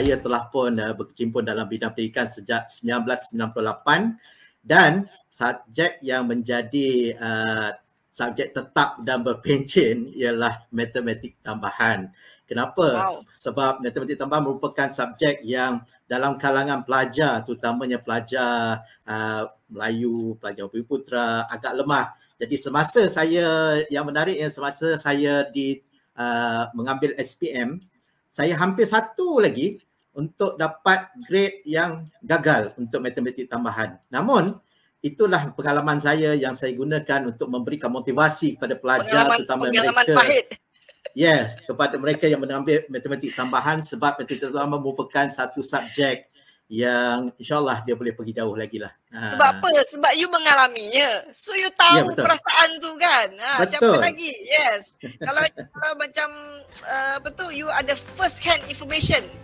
saya telah pun berkecimpung dalam bidang pendidikan sejak 1998 dan subjek yang menjadi subjek tetap dan berpencen ialah matematik tambahan. Kenapa? Sebab matematik tambahan merupakan subjek yang dalam kalangan pelajar, terutamanya pelajar Melayu, pelajar Bumiputera agak lemah. Jadi semasa saya, yang menariknya semasa saya mengambil SPM, saya hampir satu lagi untuk dapat grade yang gagal untuk matematik tambahan. Namun itulah pengalaman saya yang saya gunakan untuk memberikan motivasi kepada pelajar, terutama mereka. Pahit. Yes, kepada mereka yang mengambil matematik tambahan, sebab matematik tambahan merupakan satu subjek yang insyaAllah dia boleh pergi jauh lagi lah. Sebab apa? Sebab you mengalaminya. So you tahu perasaan tu kan. Siapa lagi? Yes. Kalau macam betul, you ada first hand information